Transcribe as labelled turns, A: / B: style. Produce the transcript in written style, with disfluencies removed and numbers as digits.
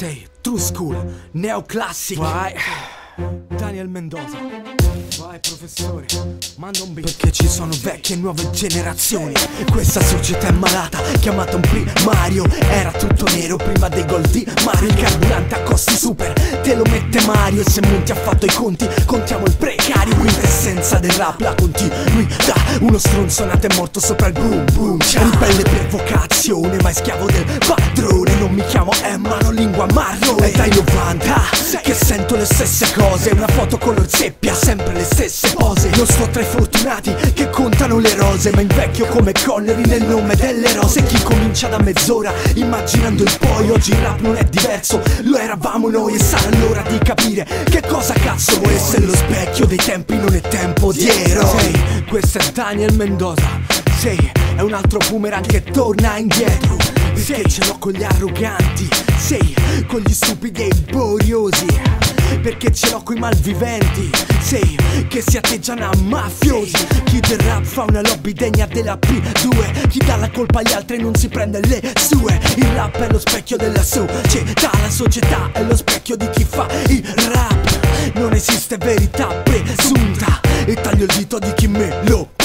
A: Sei true school, neoclassic. Vai, Daniel Mendoza. Vai professore, manda un beat. Perché ci sono vecchie e nuove generazioni. Questa società è malata, chiamata un primario. Era tutto nero prima dei gol di Mario. Il carburante a costi super, te lo mette Mario. E se Monti ha fatto i conti, contiamo il precario. Quintessenza del rap, la continuità. Uno stronzo nato e morto sopra il boom boom. Ribelle per vocazione, ma è schiavo del padrone. Non mi chiamo Emma, non lingua marrone. È dai 90 che sento le stesse cose. Una foto color seppia, sempre le stesse pose. Io sto tra i fortunati che contano le rose, ma invecchio come Connery nel nome delle rose. Chi comincia da mezz'ora immaginando il poi. Oggi il rap non è diverso, lo eravamo noi. E sarà l'ora di capire che cosa cazzo vuoi. Se lo specchio dei tempi non è tempo di eroi. Questo è Daniel Mendoza. Sei, è un altro boomerang che torna indietro. Perché ce l'ho con gli arroganti. Sei, con gli stupidi e i boriosi. Perché ce l'ho coi malviventi. Sei, che si atteggiano a mafiosi. Chi del rap fa una lobby degna della P2. Chi dà la colpa agli altri non si prende le sue. Il rap è lo specchio della società. La società è lo specchio di chi fa il rap. Non esiste verità presunta. E taglio il dito di chi me lo